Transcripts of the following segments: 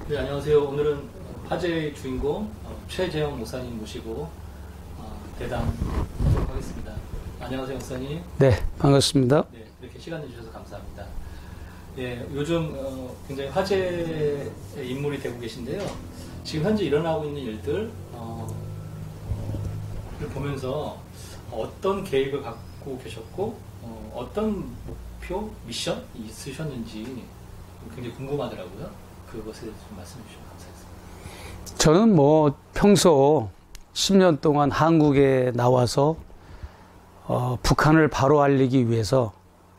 네, 안녕하세요. 오늘은 화제의 주인공 최재형 목사님 모시고 대담 하도록 하겠습니다. 안녕하세요, 목사님. 네, 반갑습니다. 네, 이렇게 시간 내주셔서 감사합니다. 네, 요즘 굉장히 화제의 인물이 되고 계신데요. 지금 현재 일어나고 있는 일들 를 보면서 어떤 계획을 갖고 계셨고 어떤 목표, 미션이 있으셨는지 굉장히 궁금하더라고요. 그것에 대해서 좀 말씀해 주시면 감사하겠습니다. 저는 평소 10년 동안 한국에 나와서 북한을 바로 알리기 위해서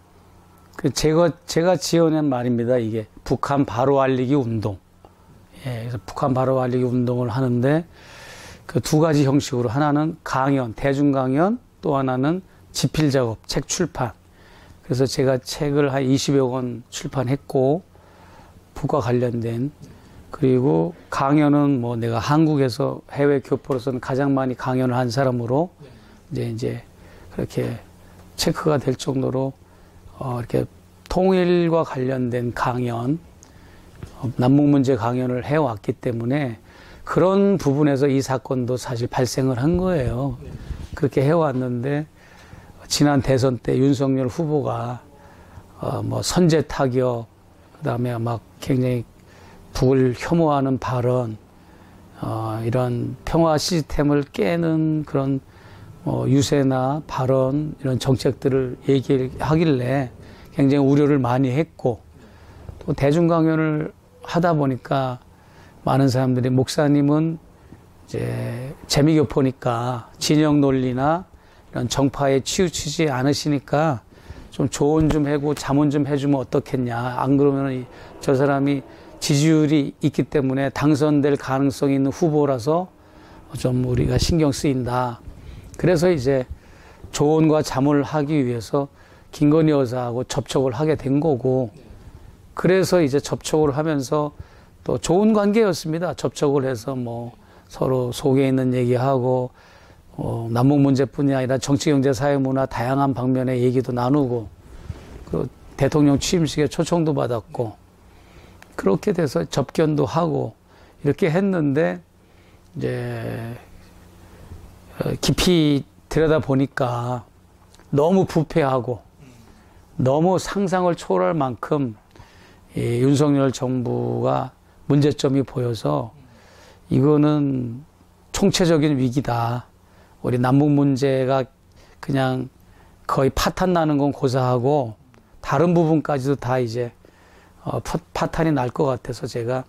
제가 지어낸 말입니다. 이게 북한 바로 알리기 운동. 예, 그래서 북한 바로 알리기 운동을 하는데 그 두 가지 형식으로 하나는 강연, 대중 강연, 또 하나는 집필 작업, 책 출판. 그래서 제가 책을 한 20여 권 출판했고 북과 관련된 그리고 강연은 내가 한국에서 해외 교포로서는 가장 많이 강연을 한 사람으로 이제 그렇게 체크가 될 정도로 이렇게 통일과 관련된 강연, 남북 문제 강연을 해왔기 때문에 그런 부분에서 이 사건도 사실 발생을 한 거예요. 그렇게 해왔는데 지난 대선 때 윤석열 후보가 선제 타격, 그다음에 막 굉장히 북을 혐오하는 발언, 이런 평화 시스템을 깨는 그런 유세나 발언 이런 정책들을 얘기하길래 굉장히 우려를 많이 했고 또 대중 강연을 하다 보니까 많은 사람들이 목사님은 이제 재미교포니까 진영 논리나 이런 정파에 치우치지 않으시니까 좀 조언 좀 하고 자문 좀 해주면 어떻겠냐. 안 그러면 저 사람이 지지율이 있기 때문에 당선될 가능성이 있는 후보라서 좀 우리가 신경 쓰인다. 그래서 이제 조언과 자문을 하기 위해서 김건희 여사하고 접촉을 하게 된 거고, 그래서 이제 접촉을 하면서 또 좋은 관계였습니다. 접촉을 해서 서로 속에 있는 얘기하고, 남북 문제뿐이 아니라 정치, 경제, 사회, 문화 다양한 방면의 얘기도 나누고, 그 대통령 취임식에 초청도 받았고, 그렇게 돼서 접견도 하고, 이렇게 했는데, 이제, 깊이 들여다 보니까 너무 부패하고, 너무 상상을 초월할 만큼 이 윤석열 정부가 문제점이 보여서 이거는 총체적인 위기다. 우리 남북 문제가 그냥 거의 파탄 나는 건 고사하고 다른 부분까지도 다 이제 파탄이 날 것 같아서 제가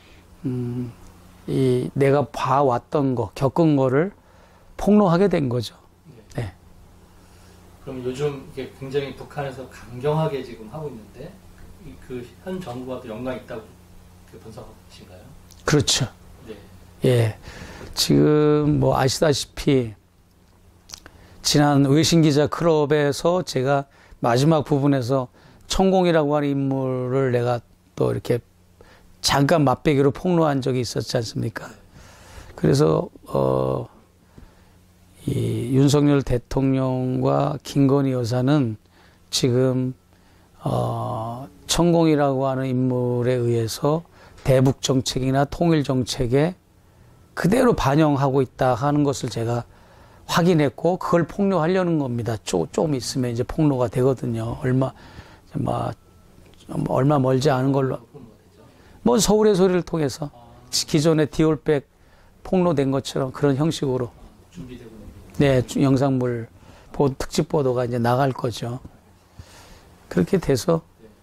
내가 봐왔던 거, 겪은 거를 폭로하게 된 거죠. 네. 그럼 요즘 이게 굉장히 북한에서 강경하게 지금 하고 있는데 그 현 정부와도 연관이 있다고 분석하신가요? 그렇죠. 네. 예. 지금 아시다시피 지난 외신기자 클럽에서 제가 마지막 부분에서 천공이라고 하는 인물을 내가 또 이렇게 잠깐 맛배기로 폭로한 적이 있었지 않습니까? 그래서 이 윤석열 대통령과 김건희 여사는 지금 천공이라고 하는 인물에 의해서 대북 정책이나 통일 정책에 그대로 반영하고 있다 하는 것을 제가 확인했고 그걸 폭로하려는 겁니다. 조금 있으면 이제 폭로가 되거든요. 얼마 멀지 않은 걸로. 서울의 소리를 통해서 기존의 디올백 폭로된 것처럼 그런 형식으로 준비되고 네, 영상물 특집 보도가 이제 나갈 거죠. 그렇게 돼서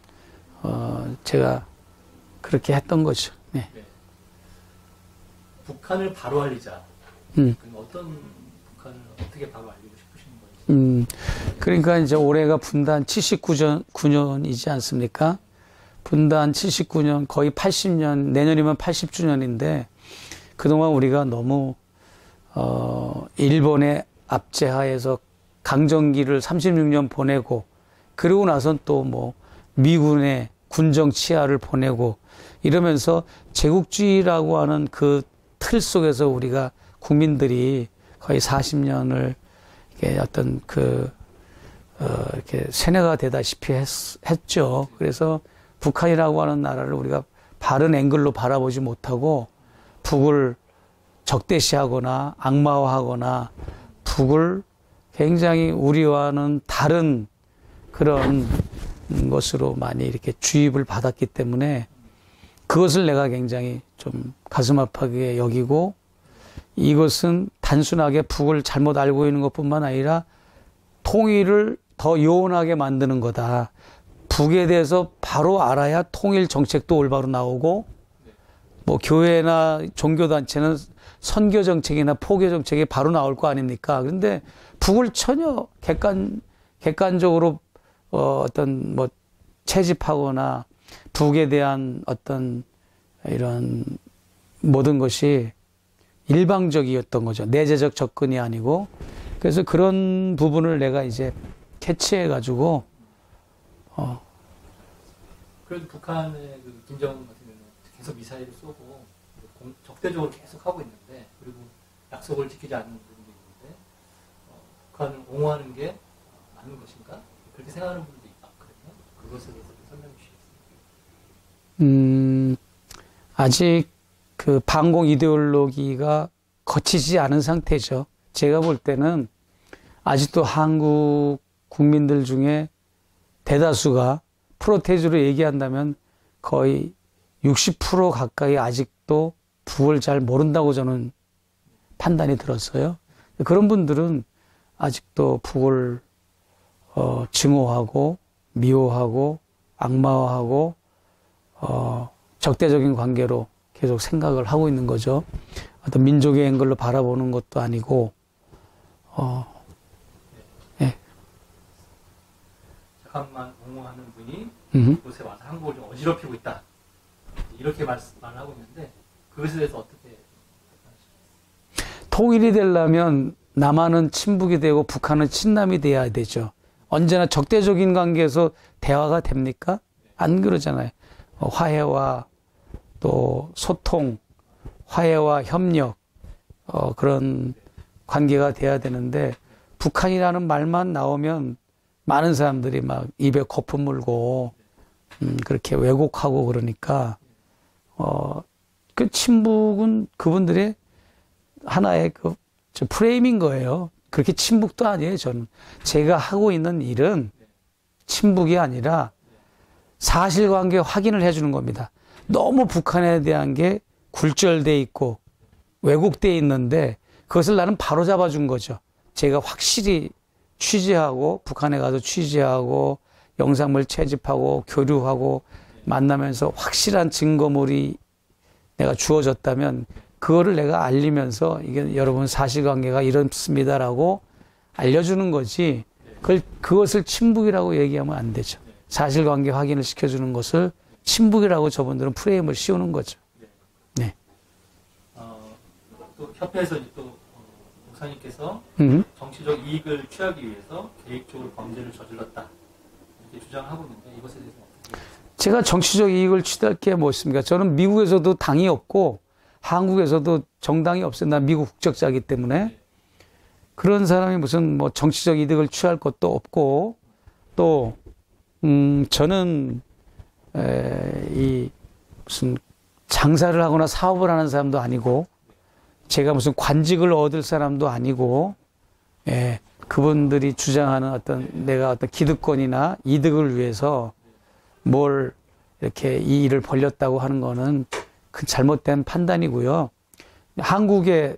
제가 그렇게 했던 거죠. 네. 네. 북한을 바로 알리자. 그럼 어떤 북한을 어떻게 바로 알리고 싶으신 건지. 그러니까 이제 올해가 분단 79년이지 않습니까? 분단 79년, 거의 80년, 내년이면 80주년인데, 그동안 우리가 너무, 일본의 압제하에서 강점기를 36년 보내고, 그리고 나선 또 미군의 군정 치하를 보내고, 이러면서 제국주의라고 하는 그 틀 속에서 우리가 국민들이 거의 40년을 어떤 이렇게 세뇌가 되다시피 했죠. 그래서 북한이라고 하는 나라를 우리가 바른 앵글로 바라보지 못하고 북을 적대시하거나 악마화하거나 북을 굉장히 우리와는 다른 그런 것으로 많이 이렇게 주입을 받았기 때문에 그것을 내가 굉장히 좀 가슴 아프게 여기고, 이것은 단순하게 북을 잘못 알고 있는 것뿐만 아니라 통일을 더 요원하게 만드는 거다. 북에 대해서 바로 알아야 통일 정책도 올바로 나오고, 뭐 교회나 종교단체는 선교 정책이나 포교 정책이 바로 나올 거 아닙니까? 그런데 북을 전혀 객관적으로 어떤 뭐 채집하거나 북에 대한 어떤 이런 모든 것이 일방적이었던 거죠. 내재적 접근이 아니고. 그래서 그런 부분을 내가 이제 캐치해가지고, 그래도 북한의 그 김정은 같은 경우는 계속 미사일을 쏘고 적대적으로 계속 하고 있는데, 그리고 약속을 지키지 않는 부분도 있는데, 북한을 옹호하는 게 맞는 것인가? 그렇게 생각하는 분도 있거든요. 그것에 대해서 좀 설명해 주시겠습니까? 아직 그 반공 이데올로기가 거치지 않은 상태죠. 제가 볼 때는 아직도 한국 국민들 중에 대다수가 프로테이즈로 얘기한다면 거의 60% 가까이 아직도 북을 잘 모른다고 저는 판단이 들었어요. 그런 분들은 아직도 북을 증오하고 미워하고 악마화하고 적대적인 관계로 계속 생각을 하고 있는 거죠. 어떤 민족의 앵글로 바라보는 것도 아니고, 예. 잠깐만 옹호하는 분이 이곳에 와서 한국을 좀 어지럽히고 있다. 이렇게 말을 하고 있는데, 그것에 대해서 어떻게 말씀하십니까? 통일이 되려면 남한은 친북이 되고 북한은 친남이 돼야 되죠. 언제나 적대적인 관계에서 대화가 됩니까? 안 그러잖아요. 화해와 또 소통, 화해와 협력, 그런 관계가 돼야 되는데, 북한이라는 말만 나오면 많은 사람들이 막 입에 거품 물고 그렇게 왜곡하고 그러니까, 그 친북은 그분들의 하나의 그 프레임인 거예요. 그렇게 친북도 아니에요, 저는. 제가 하고 있는 일은 친북이 아니라 사실관계 확인을 해주는 겁니다. 너무 북한에 대한 게 굴절돼 있고 왜곡돼 있는데 그것을 나는 바로 잡아준 거죠. 제가 확실히 취재하고 북한에 가서 취재하고 영상물 채집하고 교류하고 만나면서 확실한 증거물이 내가 주어졌다면 그거를 내가 알리면서 이게 여러분 사실관계가 이렇습니다라고 알려주는 거지, 그것을 친북이라고 얘기하면 안 되죠. 사실관계 확인을 시켜주는 것을 친북이라고 저분들은 프레임을 씌우는 거죠. 네. 또 협회에서 또 목사님께서 정치적 이익을 취하기 위해서 계획적으로 범죄를 저질렀다, 이렇게 주장하고 있는데, 이것에 대해서 어떻게 생각하세요? 제가 정치적 이익을 취할 게 뭐 있습니까? 저는 미국에서도 당이 없고 한국에서도 정당이 없어요. 난 미국 국적자이기 때문에. 그런 사람이 무슨 뭐 정치적 이득을 취할 것도 없고, 또 저는 이 무슨 장사를 하거나 사업을 하는 사람도 아니고, 제가 무슨 관직을 얻을 사람도 아니고, 그분들이 주장하는 어떤 내가 어떤 기득권이나 이득을 위해서 뭘 이렇게 이 일을 벌렸다고 하는 거는 그 잘못된 판단이고요. 한국의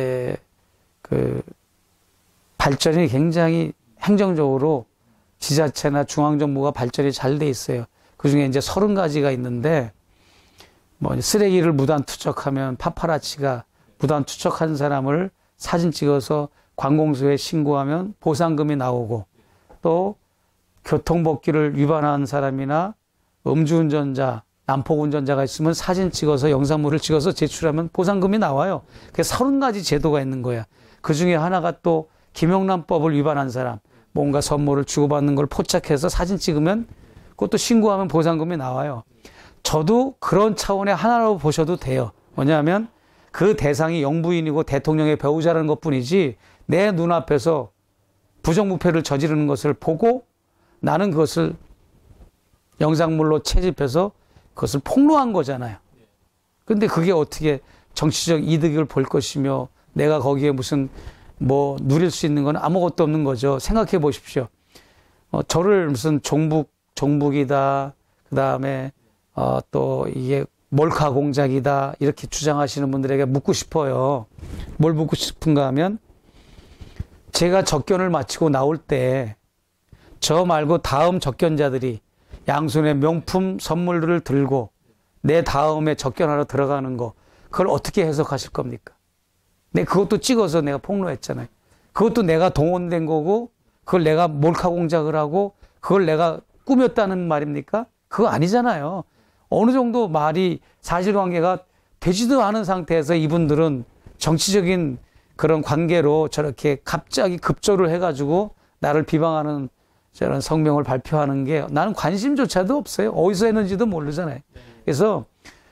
그 발전이 굉장히 행정적으로 지자체나 중앙정부가 발전이 잘 돼 있어요. 그 중에 이제 30가지가 있는데, 뭐 쓰레기를 무단 투척하면 파파라치가 무단 투척한 사람을 사진 찍어서 관공서에 신고하면 보상금이 나오고, 또 교통법규를 위반한 사람이나 음주운전자, 난폭운전자가 있으면 사진 찍어서 영상물을 찍어서 제출하면 보상금이 나와요. 그래서 30가지 제도가 있는 거야. 그 중에 하나가 또 김영란법을 위반한 사람, 뭔가 선물을 주고받는 걸 포착해서 사진 찍으면 그것도 신고하면 보상금이 나와요. 저도 그런 차원의 하나로 보셔도 돼요. 뭐냐면 그 대상이 영부인이고 대통령의 배우자라는 것뿐이지, 내 눈앞에서 부정부패를 저지르는 것을 보고 나는 그것을 영상물로 채집해서 그것을 폭로한 거잖아요. 근데 그게 어떻게 정치적 이득을 볼 것이며 내가 거기에 무슨 뭐 누릴 수 있는 건 아무것도 없는 거죠. 생각해 보십시오. 저를 무슨 종북이다. 그 다음에 또 이게 몰카 공작이다. 이렇게 주장하시는 분들에게 묻고 싶어요. 뭘 묻고 싶은가 하면 제가 접견을 마치고 나올 때 저 말고 다음 접견자들이 양손에 명품 선물들을 들고 내 다음에 접견하러 들어가는 거 그걸 어떻게 해석하실 겁니까? 내 그것도 찍어서 내가 폭로했잖아요. 그것도 내가 동원된 거고 그걸 내가 몰카 공작을 하고 그걸 내가 꾸몄다는 말입니까? 그거 아니잖아요. 어느 정도 말이 사실관계가 되지도 않은 상태에서 이분들은 정치적인 그런 관계로 저렇게 갑자기 급조를 해가지고 나를 비방하는 저런 성명을 발표하는 게 나는 관심조차도 없어요. 어디서 했는지도 모르잖아요. 그래서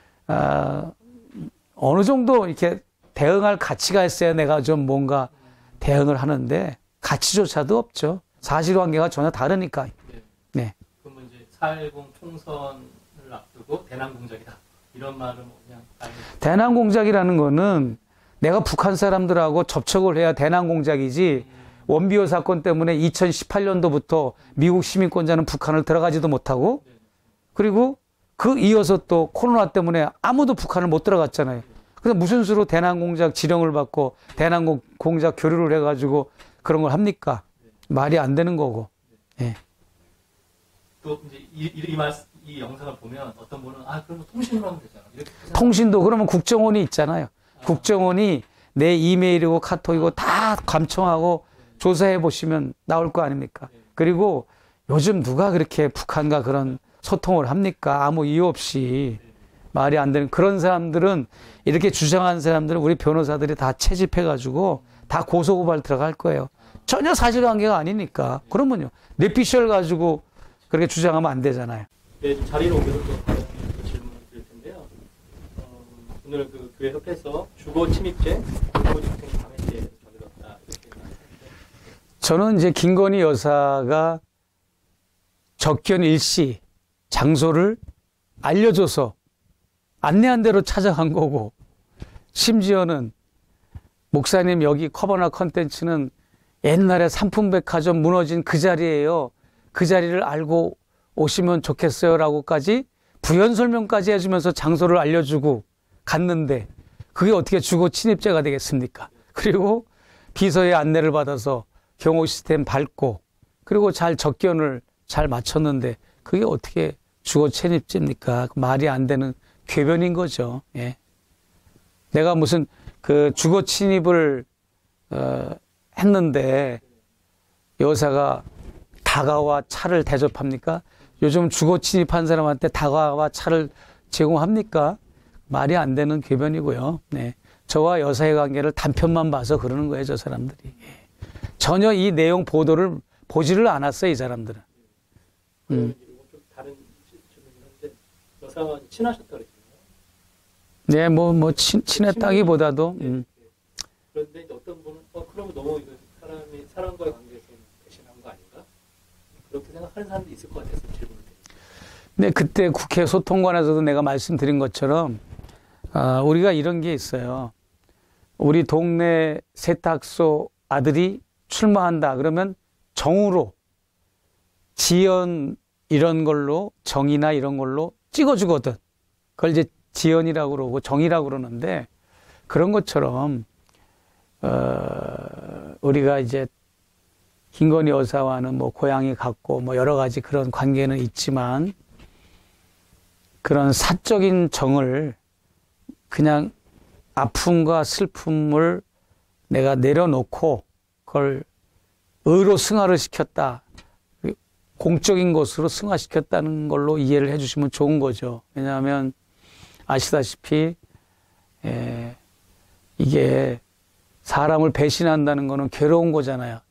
어느 정도 이렇게 대응할 가치가 있어야 내가 좀 뭔가 대응을 하는데 가치조차도 없죠. 사실관계가 전혀 다르니까. 네. 그러면 이제 4.10 총선을 앞두고 대남 공작이다. 이런 말은 그냥 대남 공작이라는 거는 내가 북한 사람들하고 접촉을 해야 대남 공작이지 원비호 사건 때문에 2018년도부터 미국 시민권자는 북한을 들어가지도 못하고 그리고 그 이어서 또 코로나 때문에 아무도 북한을 못 들어갔잖아요. 그래서 무슨 수로 대남 공작 지령을 받고 대남 공작 교류를 해가지고 그런 걸 합니까? 말이 안 되는 거고. 예. 또 이제 이 영상을 보면 어떤 분은 그럼 통신으로 하면 되잖아. 이렇게 통신도 그러면 국정원이 있잖아요. 국정원이 내 이메일이고 카톡이고 다 감청하고 조사해 보시면 나올 거 아닙니까? 그리고 요즘 누가 그렇게 북한과 그런 소통을 합니까? 아무 이유 없이 말이 안 되는 그런 사람들은 이렇게 주장하는 사람들은 우리 변호사들이 다 채집해가지고 다 고소고발 들어갈 거예요. 전혀 사실관계가 아니니까. 그러면요. 뇌피셜 가지고 그렇게 주장하면 안 되잖아요. 네, 자리를 옮겨서 또 다른 질문을 드릴 텐데요. 오늘 그 교회 협회에서 주거 침입죄, 공무집행 방해죄 저질렀다 이렇게 말했는데 저는 이제 김건희 여사가 접견 일시 장소를 알려줘서 안내한 대로 찾아간 거고 심지어는 목사님 여기 커버나 컨텐츠는 옛날에 삼풍백화점 무너진 그 자리예요. 그 자리를 알고 오시면 좋겠어요 라고까지 부연 설명까지 해주면서 장소를 알려주고 갔는데 그게 어떻게 주거 침입죄가 되겠습니까? 그리고 비서의 안내를 받아서 경호 시스템 밟고 그리고 잘 접견을 잘 마쳤는데 그게 어떻게 주거 침입죄입니까? 말이 안 되는 궤변인 거죠. 예. 내가 무슨 그 주거 침입을 했는데 여사가 다가와 차를 대접합니까? 요즘 주거 침입한 사람한테 다가와 차를 제공합니까? 말이 안 되는 궤변이고요. 네. 저와 여사의 관계를 단편만 봐서 그러는 거예요, 저 사람들이. 예. 전혀 이 내용 보도를 보지를 않았어요, 이 사람들은. 좀 다른 질문인데 여사와 친하셨다 그랬잖아요. 네, 친했다기보다도. 그런데 어떤 분은 그러면 너무 이거 사람과의 관계에서 배신한 거 아닌가? 그렇게 생각하는 사람도 있을 것 같아서 질문을 드립니다. 네, 그때 국회 소통관에서도 내가 말씀드린 것처럼 우리가 이런 게 있어요. 우리 동네 세탁소 아들이 출마한다 그러면 정으로 지연 이런 걸로 정이나 이런 걸로 찍어주거든. 그걸 이제 지연이라고 그러고 정이라고 그러는데 그런 것처럼 우리가 이제 김건희 여사와는 뭐 고향이 같고 뭐 여러 가지 그런 관계는 있지만 그런 사적인 정을 그냥 아픔과 슬픔을 내가 내려놓고 그걸 의로 승화를 시켰다. 공적인 것으로 승화시켰다는 걸로 이해를 해주시면 좋은 거죠. 왜냐하면 아시다시피 이게 사람을 배신한다는 거는 괴로운 거잖아요.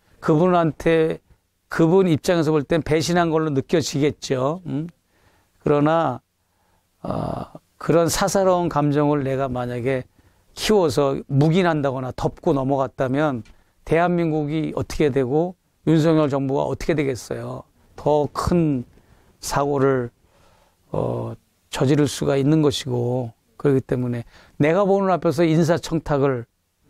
그분 입장에서 볼 땐 배신한 걸로 느껴지겠죠. 그러나 그런 사사로운 감정을 내가 만약에 키워서 묵인한다거나 덮고 넘어갔다면 대한민국이 어떻게 되고 윤석열 정부가 어떻게 되겠어요. 더 큰 사고를 저지를 수가 있는 것이고, 그렇기 때문에 내가 보는 앞에서 인사청탁을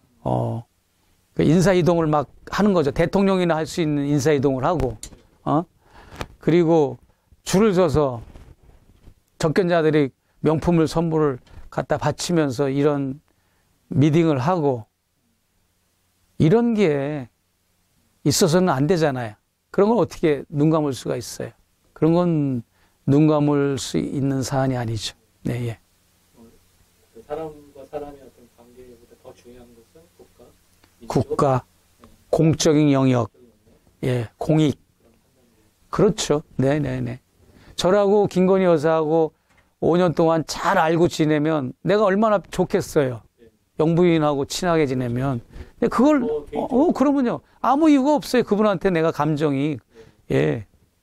그 인사이동을 막 하는 거죠. 대통령이나 할 수 있는 인사이동을 하고, 그리고 줄을 서서 접견자들이 명품을 선물을 갖다 바치면서 이런 미팅을 하고, 이런 게 있어서는 안 되잖아요. 그런 걸 어떻게 눈 감을 수가 있어요. 그런 건 눈 감을 수 있는 사안이 아니죠. 네, 예. 사람과 사람의 어떤 관계보다 더 중요한 것은 민족, 국가, 공적인 영역, 예, 공익. 그렇죠. 네네네. 저라고 김건희 여사하고 5년 동안 잘 알고 지내면 내가 얼마나 좋겠어요. 영부인하고 친하게 지내면. 근데 그걸, 그러면요. 아무 이유가 없어요. 그분한테 내가 감정이. 예.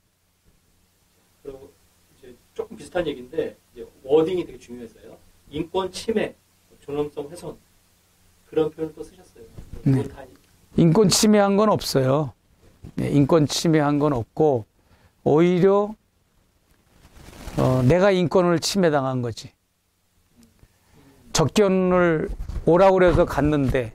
그리고 이제 조금 비슷한 얘기인데, 이제 워딩이 되게 중요해서요. 인권 침해, 존엄성 훼손. 그런 표현을 또 쓰셨어요. 네. 인권 침해한 건 없어요. 네, 인권 침해한 건 없고, 오히려, 내가 인권을 침해당한 거지. 접견을 오라고 그래서 갔는데,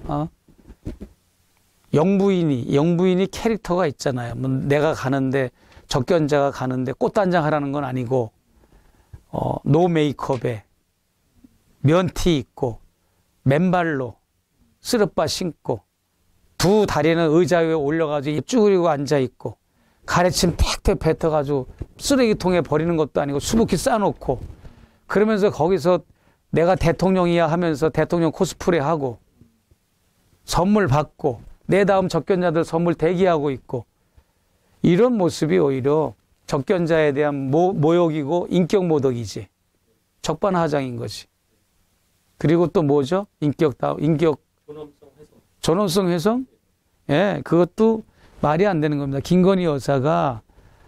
영부인이 캐릭터가 있잖아요. 뭐 내가 가는데, 접견자가 가는데 꽃단장 하라는 건 아니고, 노 메이크업에, 면티 입고, 맨발로, 쓰레빠 신고, 두 다리는 의자 위에 올려가지고 입 쭈그리고 앉아있고, 가래침 팩팩 뱉어가지고 쓰레기통에 버리는 것도 아니고 수북히 싸놓고, 그러면서 거기서 내가 대통령이야 하면서 대통령 코스프레 하고, 선물 받고, 내 다음 접견자들 선물 대기하고 있고, 이런 모습이 오히려 접견자에 대한 모욕이고 인격 모독이지. 적반하장인 거지. 그리고 또 뭐죠? 존엄성 훼손? 예, 그것도 말이 안 되는 겁니다. 김건희 여사가,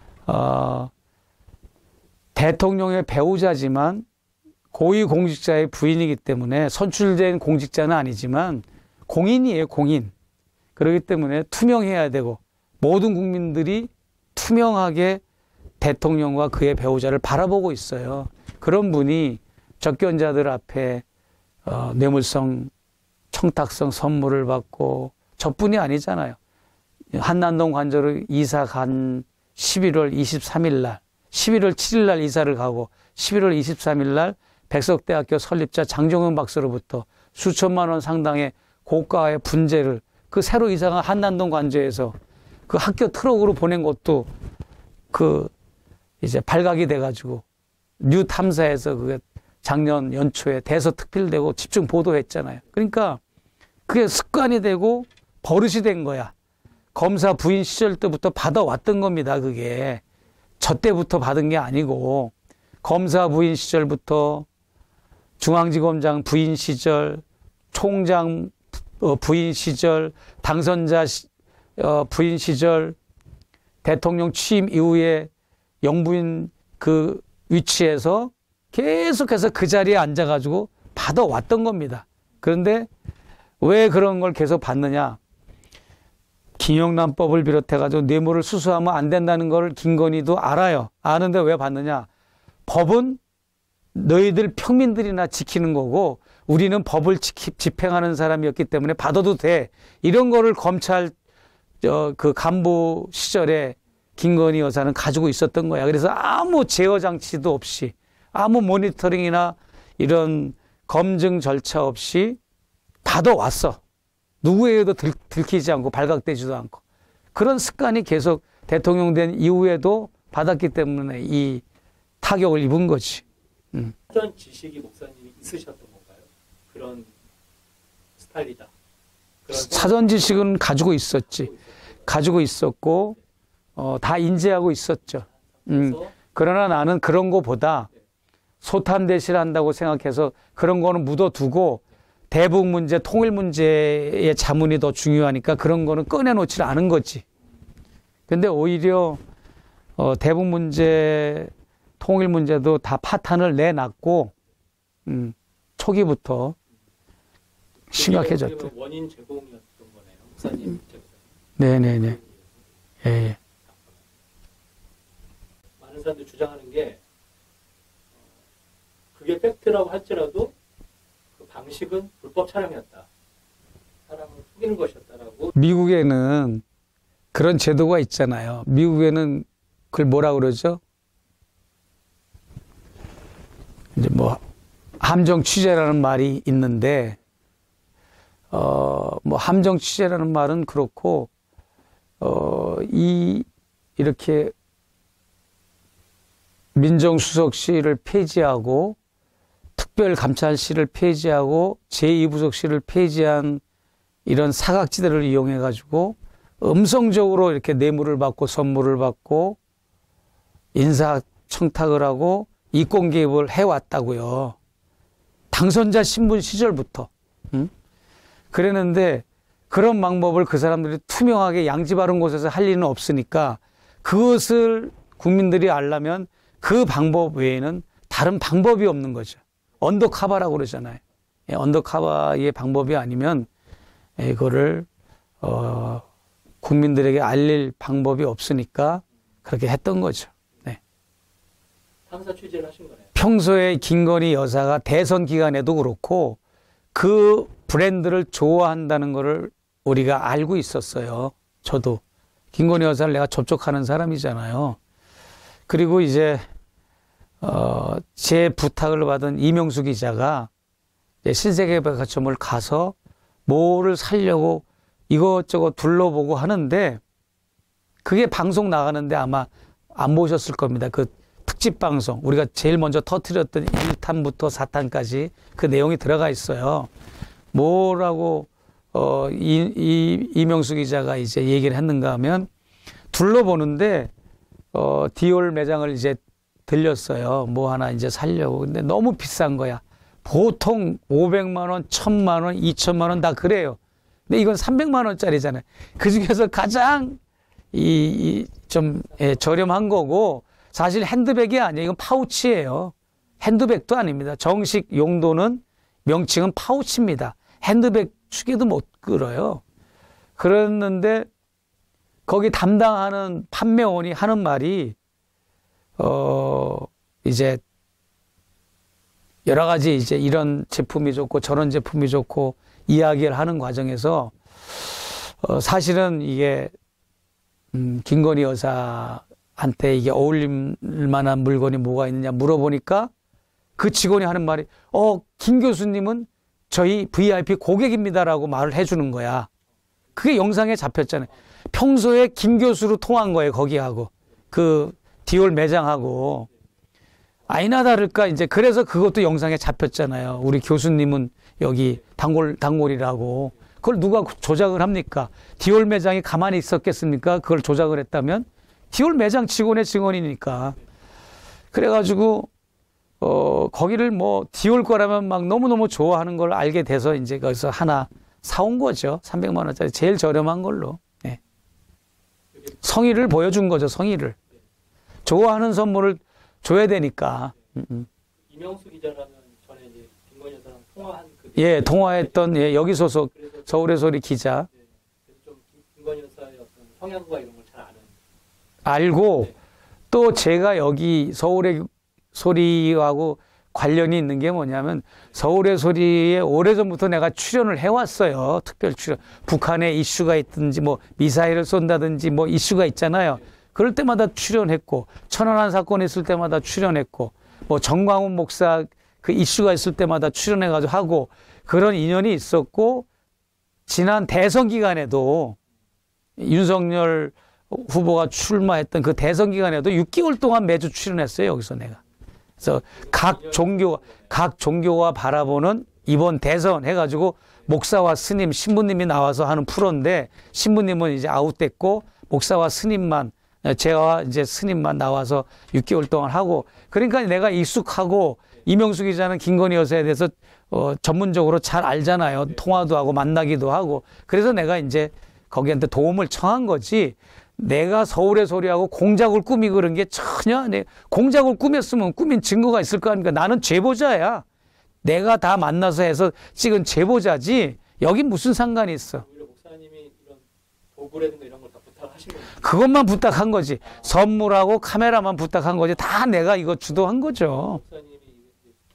대통령의 배우자지만 고위공직자의 부인이기 때문에 선출된 공직자는 아니지만 공인이에요, 공인. 그렇기 때문에 투명해야 되고 모든 국민들이 투명하게 대통령과 그의 배우자를 바라보고 있어요. 그런 분이 접견자들 앞에 뇌물성, 청탁성 선물을 받고 저뿐이 아니잖아요. 한남동 관저로 이사 간 11월 23일 날, 11월 7일 날 이사를 가고 11월 23일 날 백석대학교 설립자 장종현 박사로부터 수천만 원 상당의 고가의 분재를 그 새로 이사간 한남동 관저에서 그 학교 트럭으로 보낸 것도 이제 발각이 돼가지고 뉴 탐사에서 그게 작년 연초에 대서특필되고 집중 보도했잖아요. 그러니까 그게 습관이 되고 버릇이 된 거야. 검사 부인 시절 때부터 받아왔던 겁니다. 그게 저 때부터 받은 게 아니고 검사 부인 시절부터 중앙지검장 부인 시절, 총장 부인 시절, 당선자 부인 시절, 대통령 취임 이후에 영부인 그 위치에서 계속해서 그 자리에 앉아가지고 받아왔던 겁니다. 그런데 왜 그런 걸 계속 받느냐? 김영란법을 비롯해가지고 뇌물을 수수하면 안 된다는 걸 김건희도 알아요. 아는데 왜 받느냐? 법은 너희들 평민들이나 지키는 거고 우리는 법을 집행하는 사람이었기 때문에 받아도 돼. 이런 거를 검찰 그 간부 시절에 김건희 여사는 가지고 있었던 거야. 그래서 아무 제어 장치도 없이 아무 모니터링이나 이런 검증 절차 없이 받아왔어. 누구에게도 들키지 않고 발각되지도 않고. 그런 습관이 계속 대통령 된 이후에도 받았기 때문에 이 타격을 입은 거지. 사전 지식이 목사님이 있으셨던 건가요? 그런 스타일이다. 사전 지식은 가지고 있었지. 가지고 있었고 다 인지하고 있었죠. 그러나 나는 그런 거보다 소탄 대실한다고 생각해서 그런 거는 묻어두고 대북 문제, 통일 문제의 자문이 더 중요하니까 그런 거는 꺼내놓지 않은 거지. 근데 오히려 대북 문제, 통일 문제도 다 파탄을 내놨고 초기부터 심각해졌대. 원인 제공이었던 거네요, 목사님 입장에서. 네네네. 많은 사람들이 주장하는 게 그게 팩트라고 할지라도 그 방식은 불법 촬영이었다. 사람을 속이는 것이었다라고. 미국에는 그런 제도가 있잖아요. 미국에는 그걸 뭐라 그러죠? 이제 뭐 함정 취재라는 말이 있는데 뭐 함정 취재라는 말은 그렇고 이렇게 민정수석실을 폐지하고 특별감찰실을 폐지하고 제2부속실을 폐지한 이런 사각지대를 이용해 가지고 음성적으로 이렇게 뇌물을 받고 선물을 받고 인사 청탁을 하고 이권 개입을 해왔다고요. 당선자 신분 시절부터. 그랬는데 그런 방법을 그 사람들이 투명하게 양지 바른 곳에서 할 리는 없으니까 그것을 국민들이 알려면 그 방법 외에는 다른 방법이 없는 거죠. 언더커버라고 그러잖아요. 언더커버의 방법이 아니면 이거를 국민들에게 알릴 방법이 없으니까 그렇게 했던 거죠. 네. 탐사 취재를 하신 거네요. 평소에 김건희 여사가 대선 기간에도 그렇고 그 브랜드를 좋아한다는 거를 우리가 알고 있었어요. 저도 김건희 여사를 내가 접촉하는 사람이잖아요. 그리고 이제 제 부탁을 받은 이명수 기자가 신세계백화점을 가서 뭐를 사려고 이것저것 둘러보고 하는데 그게 방송 나가는데 아마 안 보셨을 겁니다. 그 특집 방송 우리가 제일 먼저 터뜨렸던 1탄부터 4탄까지 그 내용이 들어가 있어요. 뭐라고 이명수 기자가 이제 얘기를 했는가 하면 둘러보는데 디올 매장을 이제 들렸어요. 뭐 하나 이제 사려고. 근데 너무 비싼 거야. 보통 500만 원, 1000만 원, 2000만 원 다 그래요. 근데 이건 300만 원짜리잖아요. 그 중에서 가장 좀 저렴한 거고 사실 핸드백이 아니에요. 이건 파우치예요. 핸드백도 아닙니다. 정식 용도는 명칭은 파우치입니다. 핸드백 축에도 못 끌어요. 그랬는데 거기 담당하는 판매원이 하는 말이 이제 여러 가지 이제 이런 제품이 좋고 저런 제품이 좋고 이야기를 하는 과정에서 사실은 이게 김건희 여사한테 이게 어울릴 만한 물건이 뭐가 있느냐 물어보니까 그 직원이 하는 말이 김 교수님은 저희 VIP 고객입니다라고 말을 해주는 거야. 그게 영상에 잡혔잖아요. 평소에 김 교수로 통한 거예요. 거기하고 그 디올 매장하고 아니나 다를까 이제 그래서 그것도 영상에 잡혔잖아요. 우리 교수님은 여기 단골이라고. 그걸 누가 조작을 합니까? 디올 매장이 가만히 있었겠습니까? 그걸 조작을 했다면 디올 매장 직원의 증언이니까. 그래가지고 거기를 뭐 디올 거라면 막 너무너무 좋아하는 걸 알게 돼서 이제 거기서 하나 사온 거죠. 300만 원짜리 제일 저렴한 걸로. 네. 성의를 보여준 거죠. 성의를. 좋아하는 선물을 줘야 되니까. 이명수 기자라는 전에 이제 김건희 여사랑 통화한 예, 통화했던 여기 소속 서울의 소리 기자. 네, 그래서 좀 김건희 여사의 어떤 성향과 이런 걸 잘 아는. 알고 네. 또 제가 여기 서울의 소리하고 관련이 있는 게 뭐냐면 서울의 소리에 오래전부터 내가 출연을 해왔어요. 특별 출연. 북한에 이슈가 있든지 뭐 미사일을 쏜다든지 뭐 이슈가 있잖아요. 그럴 때마다 출연했고 천안함 사건 있을 때마다 출연했고 뭐 정광훈 목사 그 이슈가 있을 때마다 출연해가지고 하고 그런 인연이 있었고 지난 대선 기간에도 윤석열 후보가 출마했던 그 대선 기간에도 6개월 동안 매주 출연했어요. 여기서 내가. 그래서 각 종교가 바라보는 이번 대선 해가지고 목사와 스님, 신부님이 나와서 하는 프로인데 신부님은 이제 아웃됐고 목사와 스님만 제가 이제 스님만 나와서 6개월 동안 하고 그러니까 내가 익숙하고 이명수 기자는 김건희 여사에 대해서 전문적으로 잘 알잖아요. 통화도 하고 만나기도 하고 그래서 내가 이제 거기한테 도움을 청한 거지 내가 서울의 소리하고 공작을 꾸미고 그런 게 전혀 공작을 꾸몄으면 꾸민 증거가 있을 거 아닙니까? 나는 제보자야. 내가 다 만나서 해서 찍은 제보자지 여긴 무슨 상관이 있어. 오히려 목사님이 이런 도구라든가 이런 걸 다 부탁하신 거예요. 그것만 부탁한 거지. 선물하고 카메라만 부탁한 거지. 다 내가 이거 주도한 거죠. 목사님이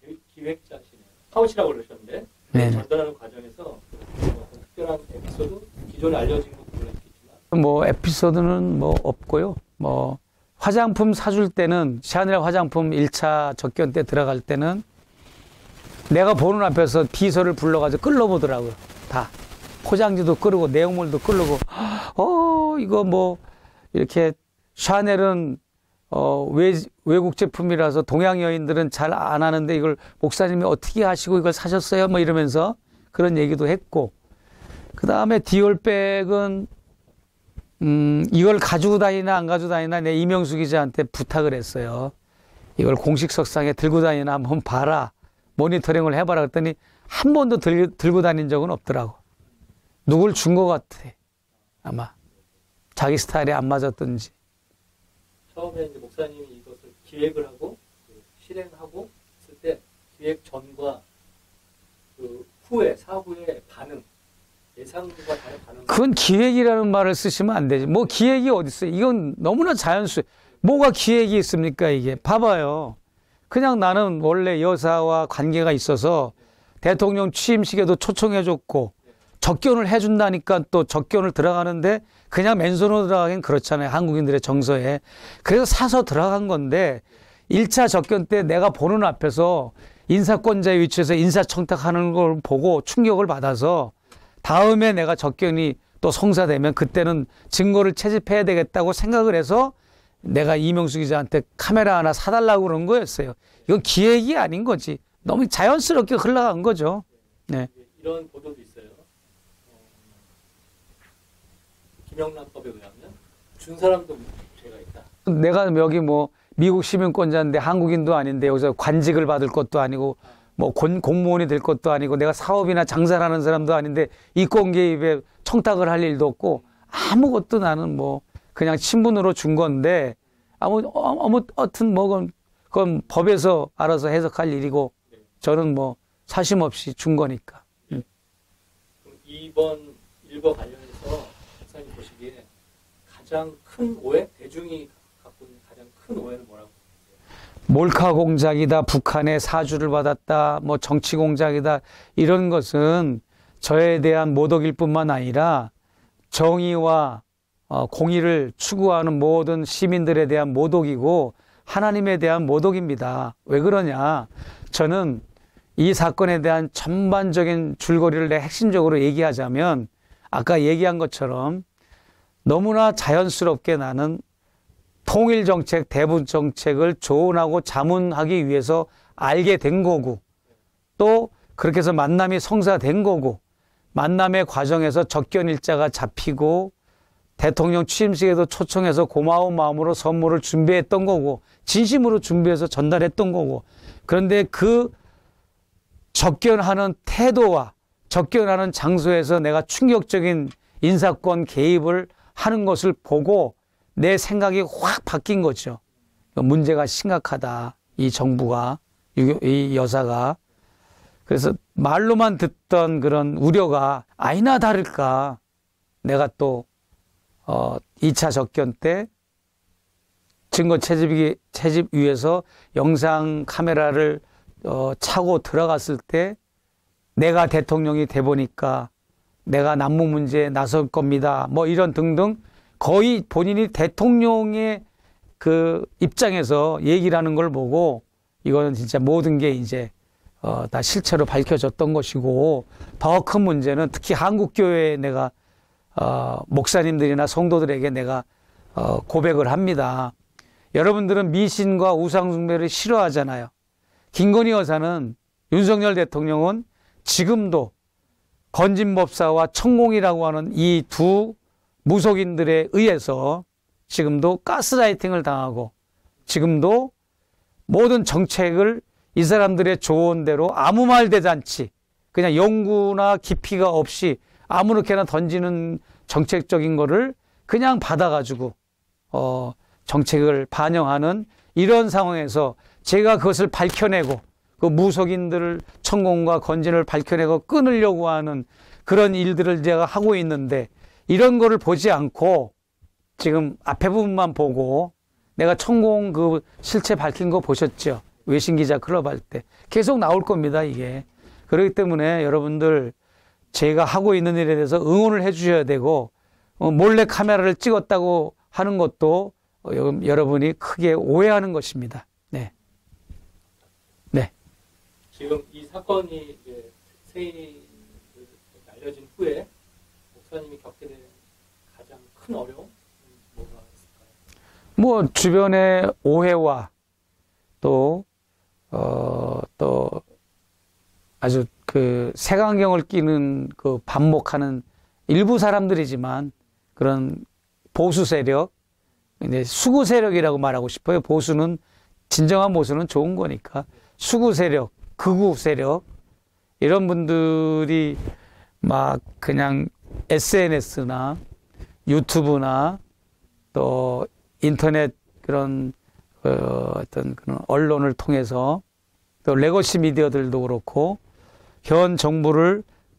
기획자시네요. 카우치라고 그러셨는데 네. 전달하는 과정에서 어떤 특별한 에피소드, 기존에 알려진 거 물론 있겠지만 뭐 에피소드는 뭐 없고요. 뭐 화장품 사줄 때는 샤넬 화장품 1차 접견 때 들어갈 때는 내가 보는 앞에서 비서를 불러가지고 끌러보더라고요. 다 포장지도 끌고 내용물도 끌고 이거 뭐 이렇게 샤넬은 외국 제품이라서 동양 여인들은 잘 안 하는데 이걸 목사님이 어떻게 하시고 이걸 사셨어요? 뭐 이러면서 그런 얘기도 했고, 그 다음에 디올백은 이걸 가지고 다니나 안 가지고 다니나 내 이명수 기자한테 부탁을 했어요. 이걸 공식 석상에 들고 다니나 한번 봐라. 모니터링을 해봐라. 그랬더니 한 번도 들고 다닌 적은 없더라고. 누굴 준 것 같아. 아마 자기 스타일에 안 맞았던지. 처음에 이제 목사님이 이것을 기획을 하고 실행하고 했을 때 기획 전과 그 후에 사후의 반응, 예상과 다른 반응. 그건 기획이라는 말을 쓰시면 안 되지. 뭐 기획이 어디 있어요? 이건 너무나 자연스러워. 뭐가 기획이 있습니까? 이게 봐봐요. 그냥 나는 원래 여사와 관계가 있어서 대통령 취임식에도 초청해줬고 접견을 해준다니까 또 접견을 들어가는데 그냥 맨손으로 들어가긴 그렇잖아요. 한국인들의 정서에. 그래서 사서 들어간 건데 1차 접견 때 내가 보는 앞에서 인사권자의 위치에서 인사청탁하는 걸 보고 충격을 받아서 다음에 내가 접견이 또 성사되면 그때는 증거를 채집해야 되겠다고 생각을 해서 내가 이명수 기자한테 카메라 하나 사달라고 그런 거였어요. 이건 기획이 아닌 거지. 너무 자연스럽게 흘러간 거죠. 네. 이런 보도도 있어요. 김영란법에 의하면 준 사람도 죄가 있다. 내가 여기 뭐 미국 시민권자인데 한국인도 아닌데 여기서 관직을 받을 것도 아니고 뭐 공무원이 될 것도 아니고 내가 사업이나 장사를 하는 사람도 아닌데 이권 개입에 청탁을 할 일도 없고 아무것도 나는 뭐 그냥 친분으로 준 건데 아무튼 뭐 그건 법에서 알아서 해석할 일이고 저는 뭐 사심 없이 준 거니까. 그럼 이번 일과 관련해서 목사님 보시기에 가장 큰 오해, 대중이 갖고 있는 가장 큰 오해는 뭐라고 보세요? 몰카 공작이다, 북한에 사주를 받았다, 뭐 정치 공작이다, 이런 것은 저에 대한 모독일 뿐만 아니라 정의와 공의를 추구하는 모든 시민들에 대한 모독이고 하나님에 대한 모독입니다. 왜 그러냐? 저는 이 사건에 대한 전반적인 줄거리를 내 핵심적으로 얘기하자면 아까 얘기한 것처럼 너무나 자연스럽게 나는 통일정책, 대북정책을 조언하고 자문하기 위해서 알게 된 거고 또 그렇게 해서 만남이 성사된 거고 만남의 과정에서 접견일자가 잡히고 대통령 취임식에도 초청해서 고마운 마음으로 선물을 준비했던 거고 진심으로 준비해서 전달했던 거고 그런데 그 접견하는 태도와 접견하는 장소에서 내가 충격적인 인사권 개입을 하는 것을 보고 내 생각이 확 바뀐 거죠. 문제가 심각하다. 이 정부가, 이 여사가. 그래서 말로만 듣던 그런 우려가 아니나 다를까 내가 또 2차 접견 때 증거 채집 위해서 영상 카메라를 차고 들어갔을 때 내가 대통령이 돼 보니까 내가 남북 문제에 나설 겁니다. 뭐 이런 등등 거의 본인이 대통령의 그 입장에서 얘기를 하는 걸 보고 이거는 진짜 모든 게 이제 다 실체로 밝혀졌던 것이고 더 큰 문제는 특히 한국교회에 내가 목사님들이나 성도들에게 내가 고백을 합니다. 여러분들은 미신과 우상숭배를 싫어하잖아요. 김건희 여사는 윤석열 대통령은 지금도 건진법사와 천공이라고 하는 이 두 무속인들에 의해서 지금도 가스라이팅을 당하고 지금도 모든 정책을 이 사람들의 조언대로 아무 말 대잔치 그냥 연구나 깊이가 없이 아무렇게나 던지는 정책적인 거를 그냥 받아가지고 정책을 반영하는 이런 상황에서 제가 그것을 밝혀내고 그 무속인들을 천공과 건진을 밝혀내고 끊으려고 하는 그런 일들을 제가 하고 있는데 이런 거를 보지 않고 지금 앞에 부분만 보고 내가 천공 그 실체 밝힌 거 보셨죠? 외신기자 클럽 할 때 계속 나올 겁니다, 이게. 그렇기 때문에 여러분들 제가 하고 있는 일에 대해서 응원을 해 주셔야 되고, 몰래 카메라를 찍었다고 하는 것도 여러분이 크게 오해하는 것입니다. 네. 네. 지금 이 사건이 이제 세인이 알려진 후에 목사님이 겪게 된 가장 큰 어려움 뭐가 있을까요? 뭐 주변의 오해와 또 아주 그 색안경을 끼는 그 반목하는 일부 사람들이지만 그런 보수 세력, 이제 수구 세력이라고 말하고 싶어요. 보수는 진정한 보수는 좋은 거니까 수구 세력, 극우 세력 이런 분들이 막 그냥 SNS나 유튜브나 또 인터넷 그런 어떤 그런 언론을 통해서 또 레거시 미디어들도 그렇고 현 정부를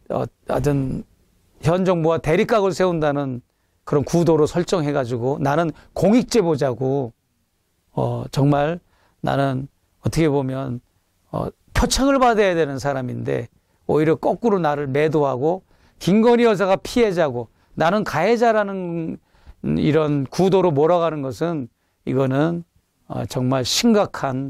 현 정부와 대립각을 세운다는 그런 구도로 설정해가지고 나는 공익제 보자고 정말 나는 어떻게 보면 표창을 받아야 되는 사람인데 오히려 거꾸로 나를 매도하고 김건희 여사가 피해자고 나는 가해자라는 이런 구도로 몰아가는 것은 이거는 정말 심각한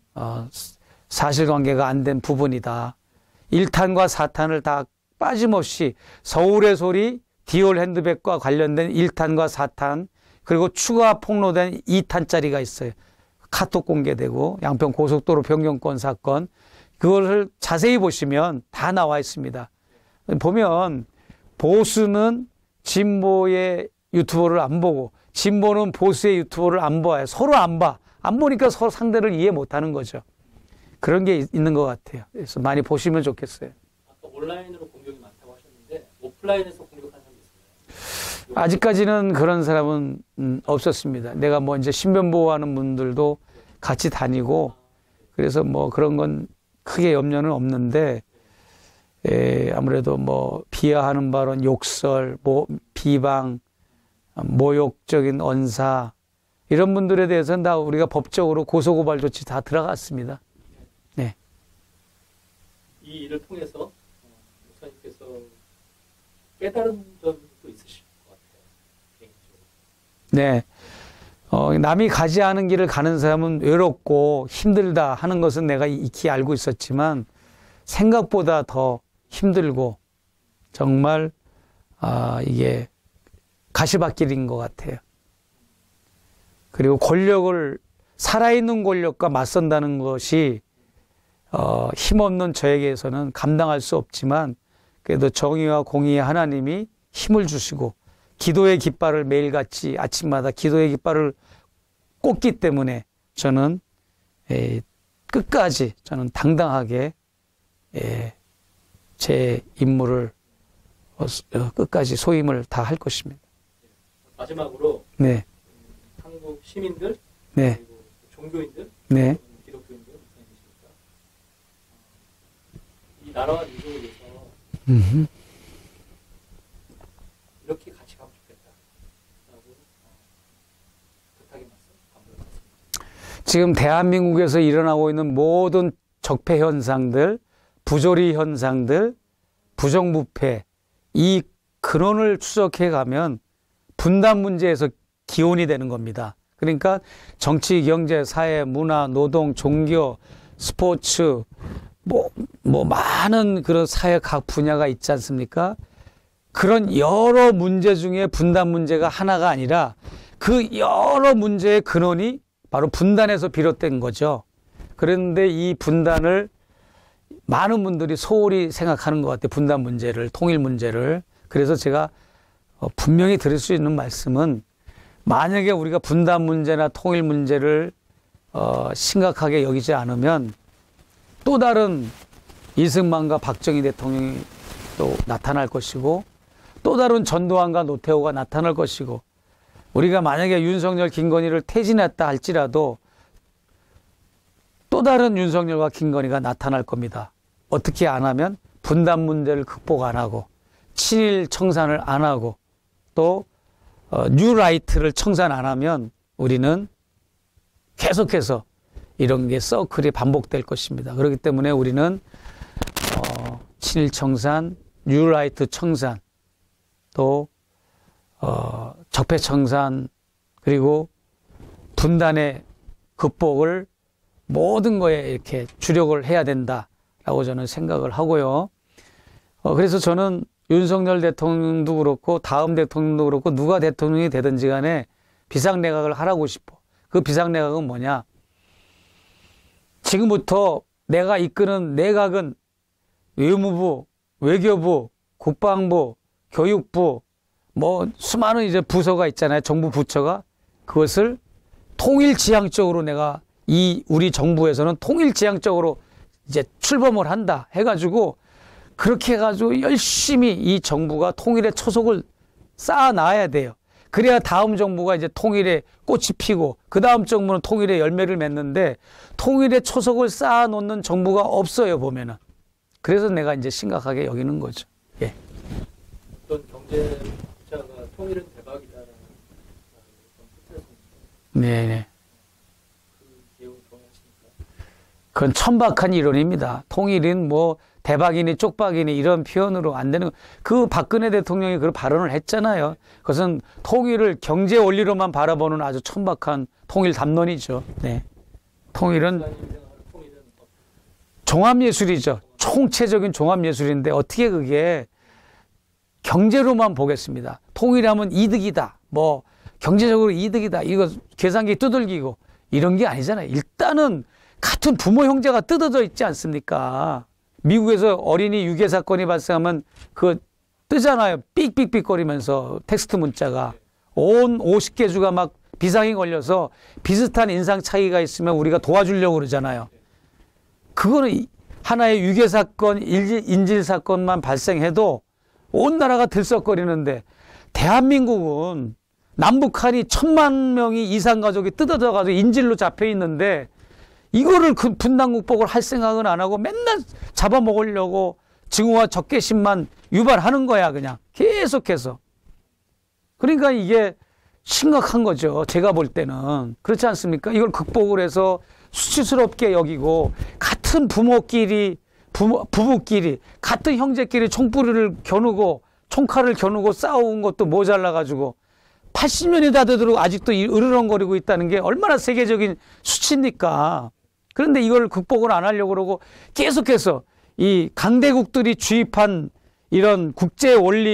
사실관계가 안 된 부분이다. 1탄과 4탄을 다 빠짐없이 서울의 소리, 디올 핸드백과 관련된 1탄과 4탄 그리고 추가 폭로된 2탄짜리가 있어요. 카톡 공개되고 양평 고속도로 변경권 사건 그것을 자세히 보시면 다 나와 있습니다. 보면 보수는 진보의 유튜버를 안 보고 진보는 보수의 유튜버를 안 봐요. 서로 안 봐. 안 보니까 서로 상대를 이해 못하는 거죠. 그런 게 있는 것 같아요. 그래서 많이 보시면 좋겠어요. 아까 온라인으로 공격이 많다고 하셨는데 오프라인에서 공격한 사람이 있어요? 아직까지는 그런 사람은 없었습니다. 내가 뭐 이제 신변보호하는 분들도 같이 다니고 그래서 뭐 그런 건 크게 염려는 없는데 아무래도 뭐 비하하는 발언, 욕설, 비방, 모욕적인 언사 이런 분들에 대해서는 다 우리가 법적으로 고소고발 조치 다 들어갔습니다. 네. 이 일을 통해서 목사님께서 깨달은 점도 있으실 것 같아요. 개인적으로. 네. 남이 가지 않은 길을 가는 사람은 외롭고 힘들다 하는 것은 내가 익히 알고 있었지만 생각보다 더 힘들고 정말 이게 가시밭길인 것 같아요. 그리고 권력을 살아있는 권력과 맞선다는 것이 힘없는 저에게서는 감당할 수 없지만 그래도 정의와 공의의 하나님이 힘을 주시고 기도의 깃발을 매일같이 아침마다 기도의 깃발을 꽂기 때문에 저는 끝까지 저는 당당하게 제 임무를 끝까지 소임을 다 할 것입니다. 마지막으로 네. 한국 시민들 네. 그리고 종교인들 네. 기독교인들 목사님이시니까 이 나라와 민족을 위해서 이렇게 같이 가면 좋겠다라고 부탁의 말씀 감사드립니다. 지금 대한민국에서 일어나고 있는 모든 적폐 현상들, 부조리 현상들, 부정부패 이 근원을 추적해 가면 분단 문제에서 기원이 되는 겁니다. 그러니까 정치, 경제, 사회, 문화, 노동, 종교, 스포츠 뭐 많은 그런 사회 각 분야가 있지 않습니까? 그런 여러 문제 중에 분단 문제가 하나가 아니라 그 여러 문제의 근원이 바로 분단에서 비롯된 거죠. 그런데 이 분단을 많은 분들이 소홀히 생각하는 것 같아요. 분단 문제를, 통일 문제를. 그래서 제가 분명히 드릴 수 있는 말씀은 만약에 우리가 분단 문제나 통일 문제를 심각하게 여기지 않으면 또 다른 이승만과 박정희 대통령이 또 나타날 것이고 또 다른 전두환과 노태우가 나타날 것이고 우리가 만약에 윤석열, 김건희를 퇴진했다 할지라도 또 다른 윤석열과 김건희가 나타날 겁니다. 어떻게 안 하면 분단 문제를 극복 안 하고 친일 청산을 안 하고 또 뉴라이트를 청산 안 하면 우리는 계속해서 이런 게 서클이 반복될 것입니다. 그렇기 때문에 우리는 친일 청산, 뉴라이트 청산, 또 적폐 청산, 그리고 분단의 극복을 모든 거에 이렇게 주력을 해야 된다라고 저는 생각을 하고요. 그래서 저는 윤석열 대통령도 그렇고 다음 대통령도 그렇고 누가 대통령이 되든지 간에 비상내각을 하라고 싶어. 그 비상내각은 뭐냐? 지금부터 내가 이끄는 내각은 외무부, 외교부, 국방부, 교육부, 뭐 수많은 이제 부서가 있잖아요. 정부 부처가. 그것을 통일지향적으로 내가 우리 정부에서는 통일지향적으로 이제 출범을 한다 해가지고 그렇게 해가지고 열심히 이 정부가 통일의 초석을 쌓아놔야 돼요. 그래야 다음 정부가 이제 통일의 꽃이 피고 그 다음 정부는 통일의 열매를 맺는데 통일의 초석을 쌓아놓는 정부가 없어요, 보면은. 그래서 내가 이제 심각하게 여기는 거죠. 예. 어떤 경제학자가 통일은 대박이다라는 네네. 그 기억을 동의하십니까? 그건 천박한 이론입니다. 통일은 뭐 대박이니 쪽박이니 이런 표현으로 안 되는, 그 박근혜 대통령이 그런 발언을 했잖아요. 그것은 통일을 경제 원리로만 바라보는 아주 천박한 통일 담론이죠. 네. 통일은 종합예술이죠. 총체적인 종합예술인데 어떻게 그게 경제로만 보겠습니다. 통일하면 이득이다. 뭐 경제적으로 이득이다. 이거 계산기 두들기고 이런 게 아니잖아요. 일단은 같은 부모 형제가 뜯어져 있지 않습니까? 미국에서 어린이 유괴 사건이 발생하면 그 뜨잖아요. 삑삑삑거리면서 텍스트 문자가 온 50개 주가 막 비상이 걸려서 비슷한 인상 차이가 있으면 우리가 도와주려고 그러잖아요. 그거는 하나의 유괴 사건, 인질 사건만 발생해도 온 나라가 들썩거리는데 대한민국은 남북한이 1000만 명이 이상 가족이 뜯어져 가지고 인질로 잡혀 있는데 이거를 그 분단 극복을 할 생각은 안 하고 맨날 잡아먹으려고 증오와 적개심만 유발하는 거야, 그냥. 계속해서. 그러니까 이게 심각한 거죠. 제가 볼 때는. 그렇지 않습니까? 이걸 극복을 해서 수치스럽게 여기고 같은 부부끼리 같은 형제끼리 총뿌리를 겨누고 총칼을 겨누고 싸운 것도 모자라가지고 80년이 다 되도록 아직도 으르렁거리고 있다는 게 얼마나 세계적인 수치입니까? 그런데 이걸 극복을 안 하려고 그러고 계속해서 이 강대국들이 주입한 이런 국제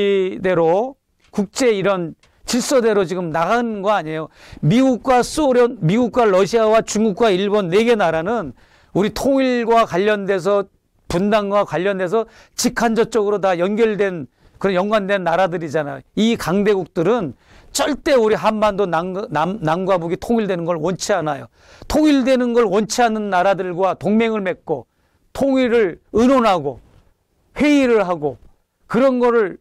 원리대로 국제 이런 질서대로 지금 나가는 거 아니에요. 미국과 소련, 미국과 러시아와 중국과 일본 4개 나라는 우리 통일과 관련돼서 분단과 관련돼서 직간접적으로 다 연결된 그런 연관된 나라들이잖아요. 이 강대국들은 절대 우리 한반도 남과 북이 통일되는 걸 원치 않아요. 통일되는 걸 원치 않는 나라들과 동맹을 맺고 통일을 의논하고 회의를 하고 그런 거를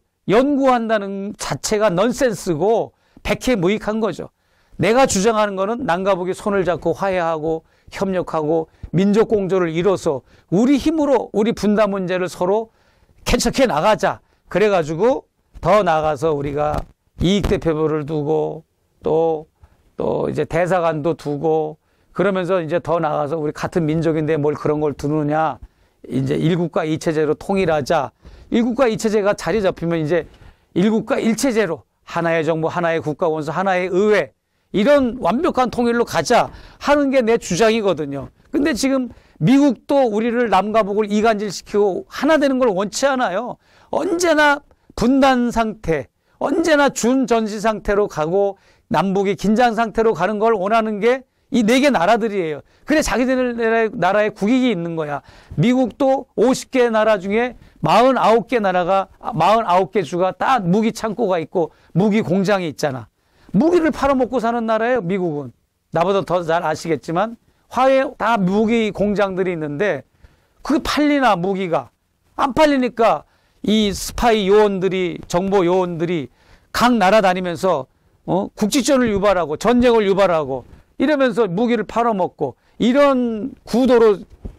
연구한다는 자체가 넌센스고 백해무익한 거죠. 내가 주장하는 거는 남과 북이 손을 잡고 화해하고 협력하고 민족 공조를 이뤄서 우리 힘으로 우리 분단 문제를 서로 개척해 나가자. 그래가지고 더 나아가서 우리가 이익대표부를 두고 또 이제 대사관도 두고 그러면서 이제 더 나아가서 우리 같은 민족인데 뭘 그런 걸 두느냐. 이제 일국가 이체제로 통일하자. 일국가 이체제가 자리 잡히면 이제 일국가 일체제로 하나의 정부, 하나의 국가 원수, 하나의 의회 이런 완벽한 통일로 가자 하는 게 내 주장이거든요. 근데 지금 미국도 우리를 남과 북을 이간질시키고 하나 되는 걸 원치 않아요. 언제나 분단 상태, 언제나 준전시 상태로 가고 남북이 긴장 상태로 가는 걸 원하는 게 이 4개 나라들이에요. 그래 자기들 나라에 국익이 있는 거야. 미국도 50개 나라 중에 49개 나라가 49개 주가 다 무기 창고가 있고 무기 공장이 있잖아. 무기를 팔아먹고 사는 나라예요, 미국은. 나보다 더 잘 아시겠지만 화해 다 무기 공장들이 있는데 그게 팔리나 무기가. 안 팔리니까 이 스파이 요원들이 정보 요원들이 각 나라 다니면서 국지전을 유발하고 전쟁을 유발하고 이러면서 무기를 팔아먹고 이런 구도로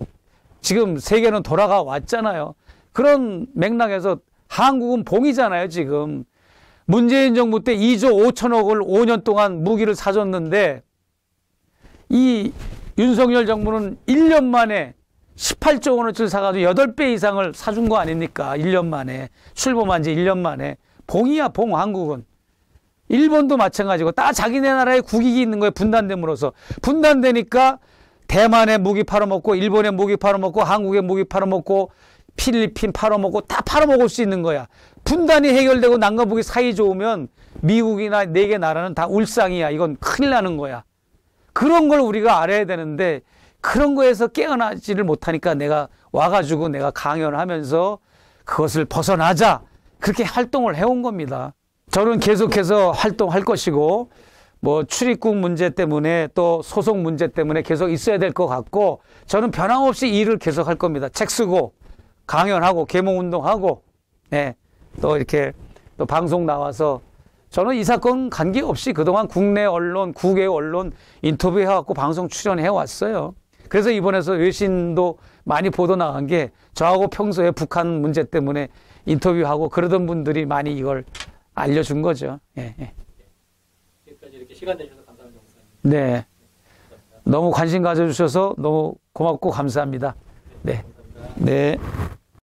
지금 세계는 돌아가 왔잖아요. 그런 맥락에서 한국은 봉이잖아요, 지금. 문재인 정부 때 2조 5천억을 5년 동안 무기를 사줬는데 이 윤석열 정부는 1년 만에 18조 원어치를 사가지고 8배 이상을 사준 거 아닙니까? 1년 만에. 출범한 지 1년 만에. 봉이야, 봉, 한국은. 일본도 마찬가지고 다 자기네 나라에 국익이 있는 거예요. 분단됨으로써. 분단되니까 대만에 무기 팔아먹고 일본에 무기 팔아먹고 한국에 무기 팔아먹고 필리핀 팔아먹고 다 팔아먹을 수 있는 거야. 분단이 해결되고 남과 북이 사이 좋으면 미국이나 4개 나라는 다 울상이야. 이건 큰일 나는 거야. 그런 걸 우리가 알아야 되는데 그런 거에서 깨어나지를 못하니까 내가 와가지고 내가 강연을 하면서 그것을 벗어나자 그렇게 활동을 해온 겁니다. 저는 계속해서 활동할 것이고 뭐 출입국 문제 때문에 또 소송 문제 때문에 계속 있어야 될 것 같고 저는 변함없이 일을 계속 할 겁니다. 책 쓰고 강연하고 계몽운동하고 네, 또 이렇게 또 방송 나와서 저는 이 사건 관계없이 그동안 국내 언론, 국외 언론 인터뷰해왔고 방송 출연해왔어요. 그래서 이번에서 외신도 많이 보도 나간 게 저하고 평소에 북한 문제 때문에 인터뷰하고 그러던 분들이 많이 이걸 알려준 거죠. 예, 예. 여기까지 이렇게 시간 내주셔서 감사합니다. 네. 너무 관심 가져주셔서 너무 고맙고 감사합니다. 네. 네.